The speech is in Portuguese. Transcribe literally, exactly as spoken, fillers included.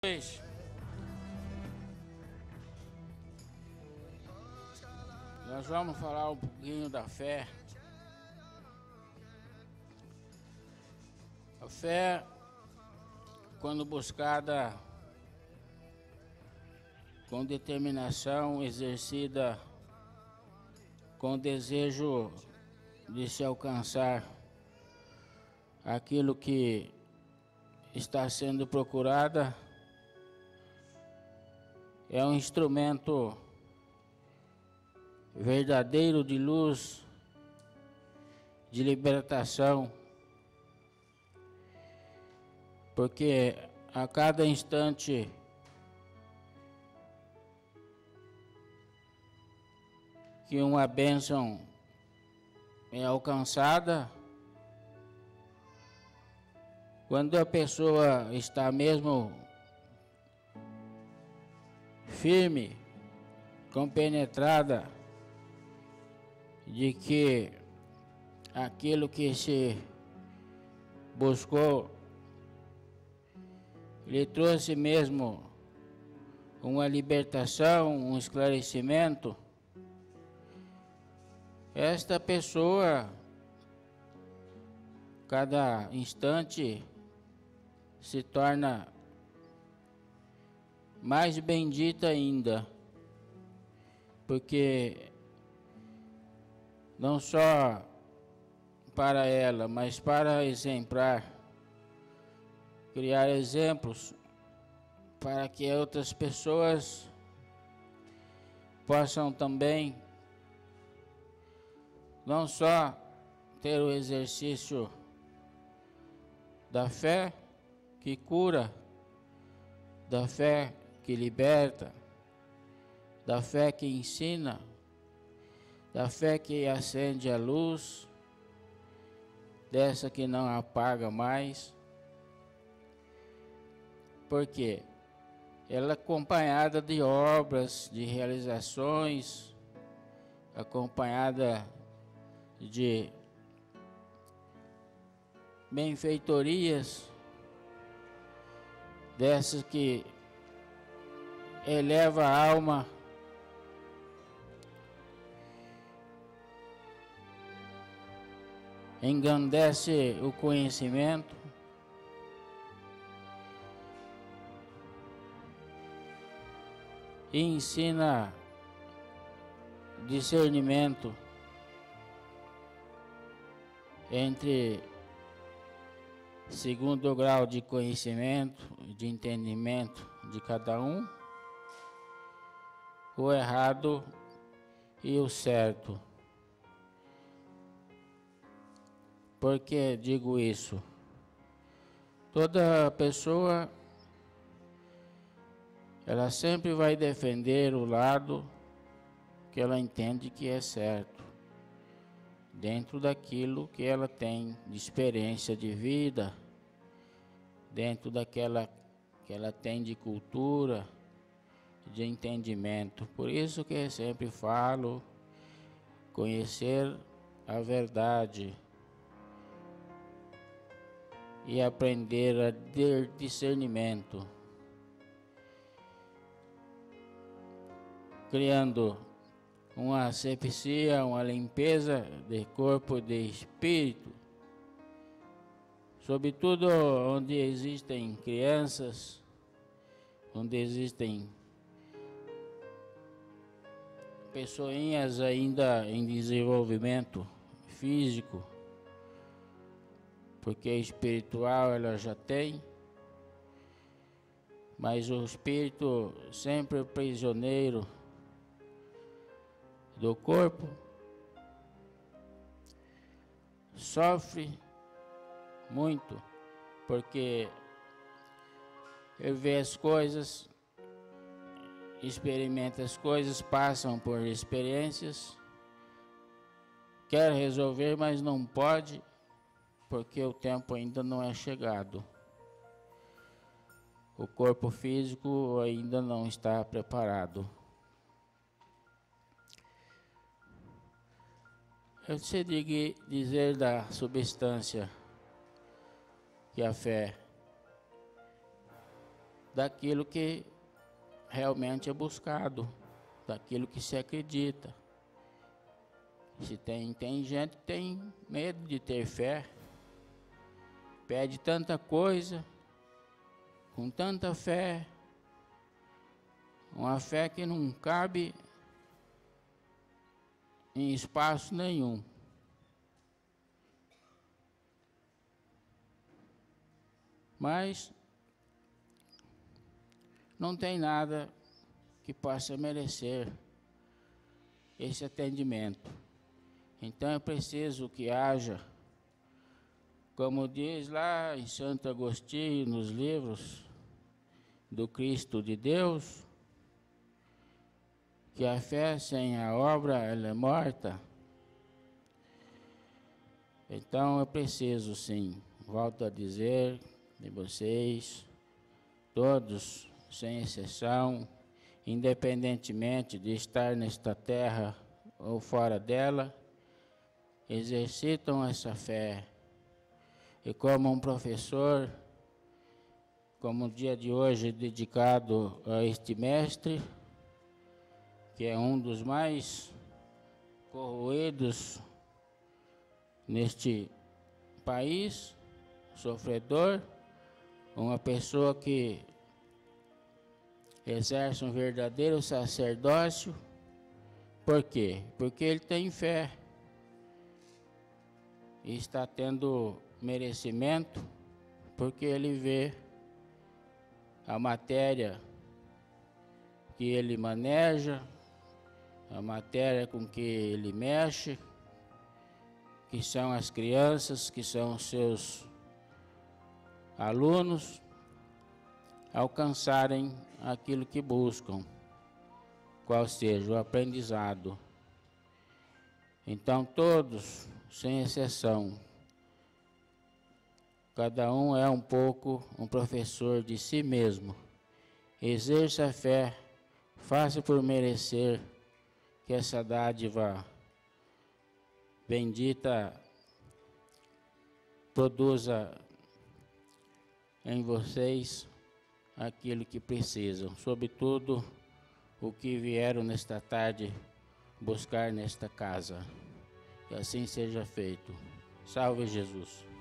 Hoje, nós vamos falar um pouquinho da fé. A fé, quando buscada com determinação, exercida com desejo de se alcançar aquilo que está sendo procurada, é um instrumento verdadeiro de luz, de libertação, porque a cada instante que uma bênção é alcançada, quando a pessoa está mesmo firme, compenetrada de que aquilo que se buscou lhe trouxe mesmo uma libertação, um esclarecimento, esta pessoa, cada instante, se torna mais bendita ainda, porque não só para ela, mas para exemplar, criar exemplos para que outras pessoas possam também não só ter o exercício da fé que cura, da fé que liberta, da fé que ensina, da fé que acende a luz, dessa que não apaga mais. Porque ela é acompanhada de obras, de realizações, acompanhada de benfeitorias, dessas que eleva a alma, engrandece o conhecimento, e ensina discernimento entre segundo grau de conhecimento, de entendimento de cada um, o errado e o certo. Por que digo isso? Toda pessoa, ela sempre vai defender o lado que ela entende que é certo, dentro daquilo que ela tem de experiência de vida, dentro daquela que ela tem de cultura, de entendimento. Por isso que eu sempre falo, conhecer a verdade e aprender a ter discernimento, criando uma asepsia, uma limpeza de corpo e de espírito, sobretudo onde existem crianças, onde existem pessoinhas ainda em desenvolvimento físico, porque espiritual ela já tem, mas o espírito sempre prisioneiro do corpo, sofre muito, porque ele vê as coisas, experimenta as coisas, passam por experiências, quer resolver, mas não pode, porque o tempo ainda não é chegado. O corpo físico ainda não está preparado. Eu decidi dizer da substância que a fé daquilo que realmente é buscado, daquilo que se acredita. Se tem, tem gente que tem medo de ter fé, pede tanta coisa, com tanta fé, uma fé que não cabe em espaço nenhum. Mas não tem nada que possa merecer esse atendimento. Então é preciso que haja, como diz lá em Santo Agostinho, nos livros do Cristo de Deus, que a fé sem a obra ela é morta. Então é preciso, sim, volto a dizer, de vocês, todos, sem exceção, independentemente de estar nesta terra ou fora dela, exercitam essa fé. E como um professor, como o dia de hoje dedicado a este mestre, que é um dos mais corroídos neste país, sofredor, uma pessoa que exerce um verdadeiro sacerdócio. Por quê? Porque ele tem fé e está tendo merecimento, porque ele vê a matéria que ele maneja, a matéria com que ele mexe, que são as crianças, que são os seus alunos, alcançarem aquilo que buscam, qual seja o aprendizado. Então todos, sem exceção, cada um é um pouco um professor de si mesmo. Exerça a fé, faça por merecer que essa dádiva bendita produza em vocês aquilo que precisam, sobretudo o que vieram nesta tarde buscar nesta casa. Que assim seja feito. Salve Jesus.